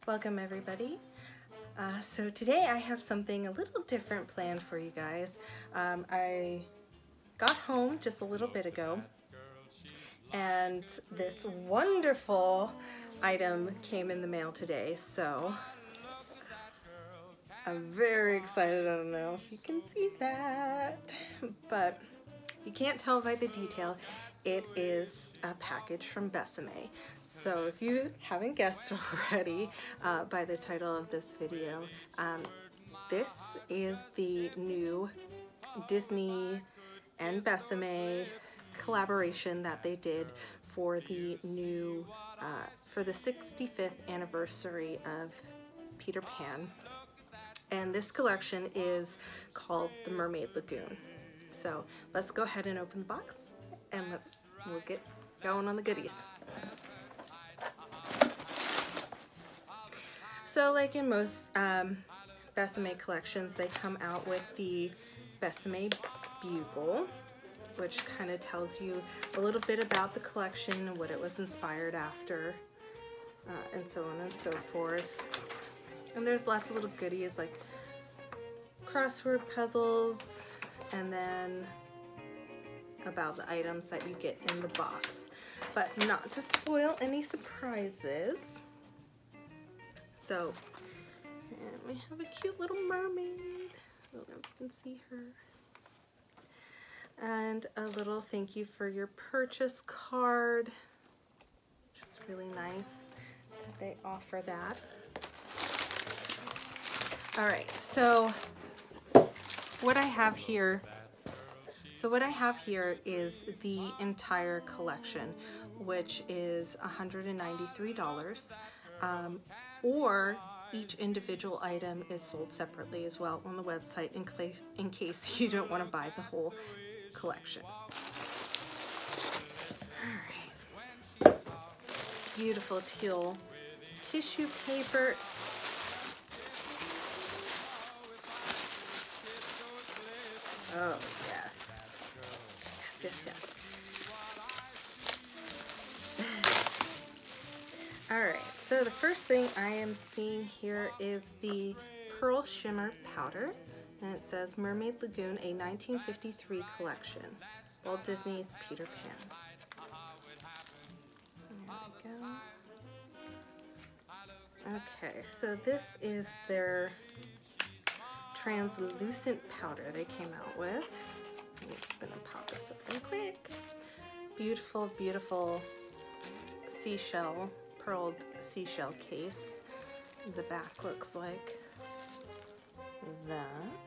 Welcome everybody. So today I have something a little different planned for you guys. I got home just a little bit ago and this wonderful item came in the mail today, so I'm very excited. I don't know if you can see that, but you can't tell by the detail. It is a package from Besame. So if you haven't guessed already by the title of this video, this is the new Disney and Besame collaboration that they did for the new, for the 65th anniversary of Peter Pan. And this collection is called the Mermaid Lagoon. So let's go ahead and open the box and we'll get going on the goodies. So like in most Besame collections, they come out with the Besame Bugle, which kind of tells you a little bit about the collection and what it was inspired after, and so on and so forth. And there's lots of little goodies like crossword puzzles, and then about the items that you get in the box. But not to spoil any surprises. So, and we have a cute little mermaid. I don't know if you can see her. And a little thank you for your purchase card, which is really nice that they offer that. All right, so what I have here is the entire collection, which is $193. Or each individual item is sold separately as well on the website in case you don't want to buy the whole collection. All right. Beautiful teal tissue paper. Oh, yes. Yes, yes, yes. All right, so the first thing I am seeing here is the Pearl Shimmer Powder, and it says Mermaid Lagoon, a 1953 collection, Walt Disney's Peter Pan. There we go. Okay, so this is their translucent powder they came out with. I'm just gonna pop this open quick. Beautiful, beautiful seashell, pearled seashell case. The back looks like that.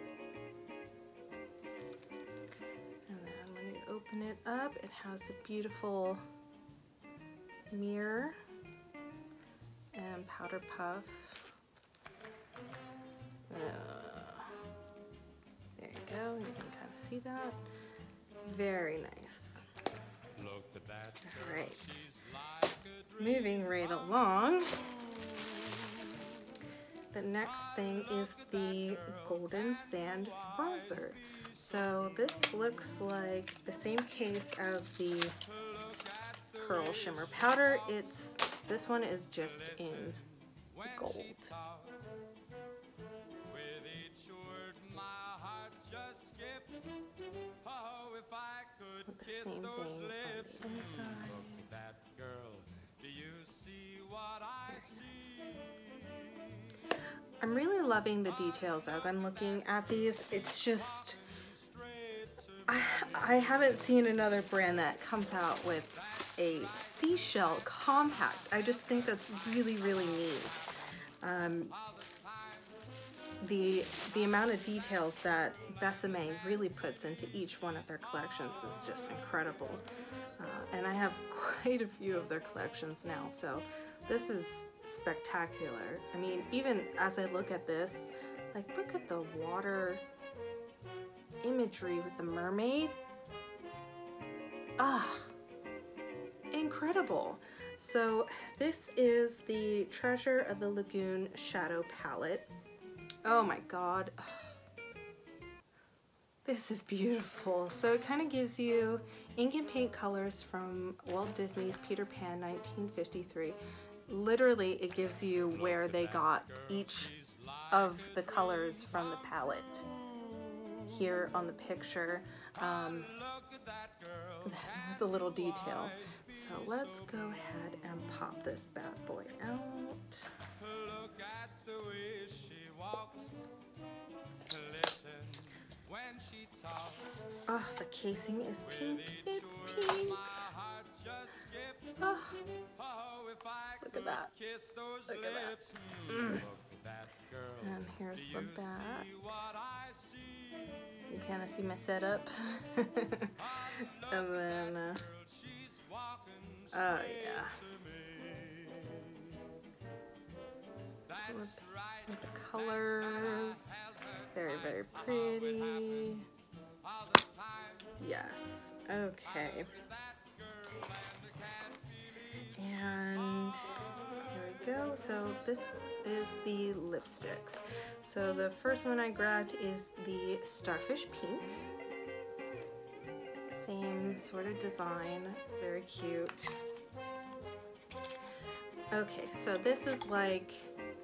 And then when you open it up, it has a beautiful mirror and powder puff. There you go, you can kind of see that. Very nice. All right. Moving right along, the next thing is the Golden Sand Bronzer. So this looks like the same case as the Pearl Shimmer Powder. This one is just in gold. With the same thing on the inside. I'm really loving the details as I'm looking at these. It's just, I haven't seen another brand that comes out with a seashell compact. I just think that's really, really neat. The amount of details that Besame really puts into each one of their collections is just incredible. And I have quite a few of their collections now, so this is spectacular. I mean, even as I look at this, like, look at the water imagery with the mermaid. Ah, incredible. So this is the Treasure of the Lagoon Shadow Palette. Oh my god. This is beautiful. So it kind of gives you ink and paint colors from Walt Disney's Peter Pan 1953. literally it gives you where they got each of the colors from the palette here on the picture, with a little detail. So let's go ahead and pop this bad boy out. Oh, the casing is pink. It's pink. Oh, look at that. Look at that. And here's the back. You kind of see my setup. And then, oh yeah. With the colors. Very, very pretty. Yes. Okay. And here we go. So this is the lipsticks. So the first one I grabbed is the Starfish Pink. Same sort of design, very cute. Okay, so this is like,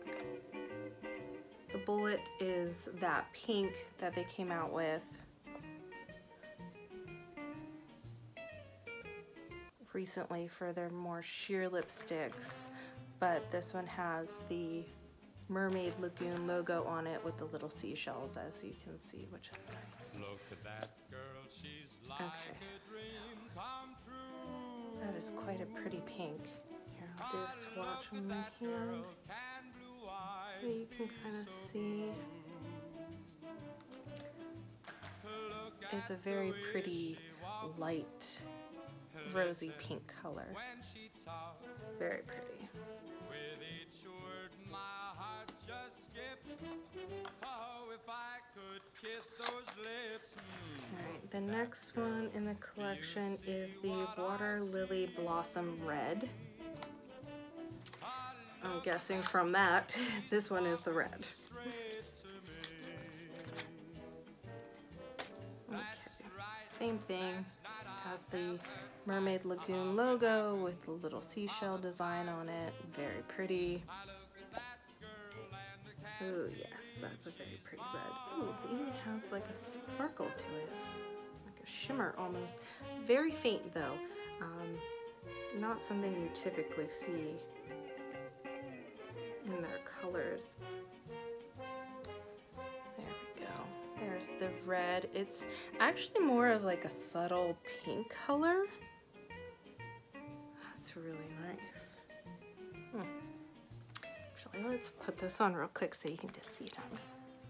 the bullet is that pink that they came out with recently for their more sheer lipsticks, but this one has the Mermaid Lagoon logo on it with the little seashells, as you can see, which is nice. Okay, so that is quite a pretty pink. Here, I'll do a swatch on my hand so you can kind of see. It's a very pretty light rosy pink color. Very pretty. Alright, the next one in the collection is the Water Lily Blossom Red. I'm guessing from that, this one is the red. Okay, same thing, has the Mermaid Lagoon logo with the little seashell design on it. Very pretty. Oh yes, that's a very pretty red. Ooh, it even has like a sparkle to it, like a shimmer almost. Very faint though. Not something you typically see in their colors. There we go. There's the red. It's actually more of like a subtle pink color. That's really nice. Actually, let's put this on real quick so you can just see it on me.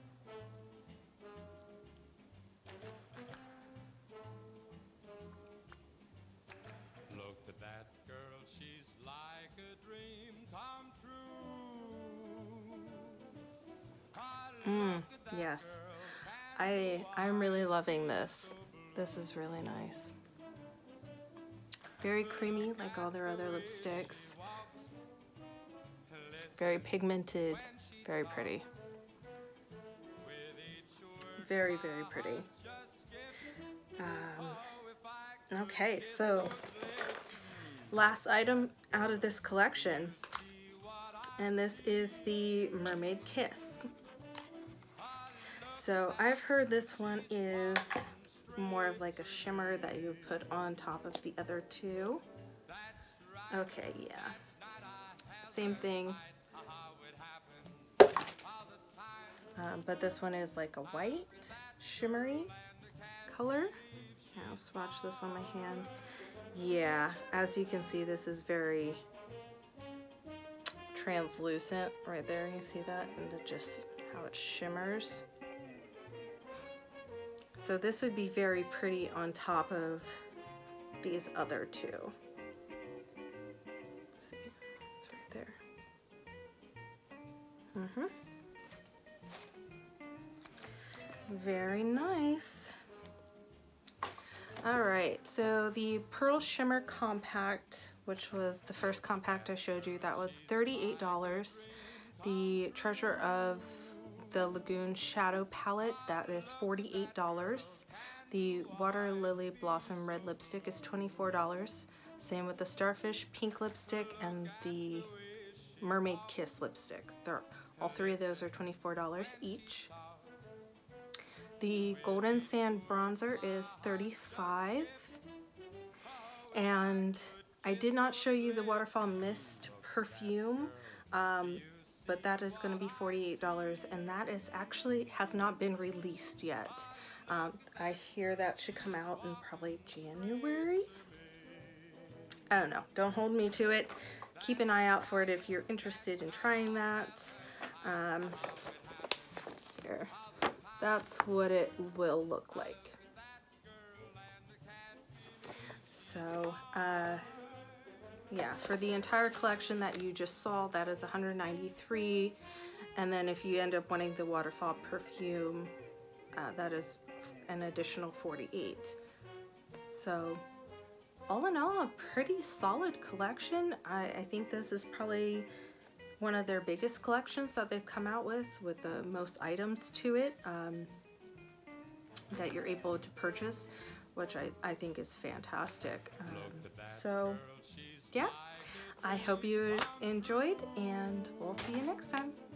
Look at that girl, she's like a dream come true. Yes. I'm really loving this. This is really nice. Very creamy like all their other lipsticks. Very pigmented, very pretty. Very, very pretty. Okay, so last item out of this collection, and this is the Mermaid Kiss. So I've heard this one is more of like a shimmer that you put on top of the other two. Okay, yeah. Same thing. But this one is like a white, shimmery color. I'll swatch this on my hand. Yeah, as you can see, this is very translucent right there. You see that? And just how it shimmers. So this would be very pretty on top of these other two. See, it's right there. Very nice. Alright, so the Pearl Shimmer Compact, which was the first compact I showed you, that was $38. The Treasure of the Lagoon Shadow Palette, that is $48. The Water Lily Blossom Red Lipstick is $24. Same with the Starfish Pink Lipstick and the Mermaid Kiss lipstick. All three of those are $24 each. The Golden Sand bronzer is $35. And I did not show you the Waterfall Mist perfume, but that is going to be $48, and that is actually has not been released yet. I hear that should come out in probably January. I don't know. Don't hold me to it. Keep an eye out for it if you're interested in trying that. Here, that's what it will look like. So, yeah, for the entire collection that you just saw, that is $193. And then if you end up wanting the Waterfall perfume, that is an additional $48. So, all in all, a pretty solid collection. I think this is probably one of their biggest collections that they've come out with the most items to it that you're able to purchase, which I think is fantastic. So yeah, I hope you enjoyed, and we'll see you next time.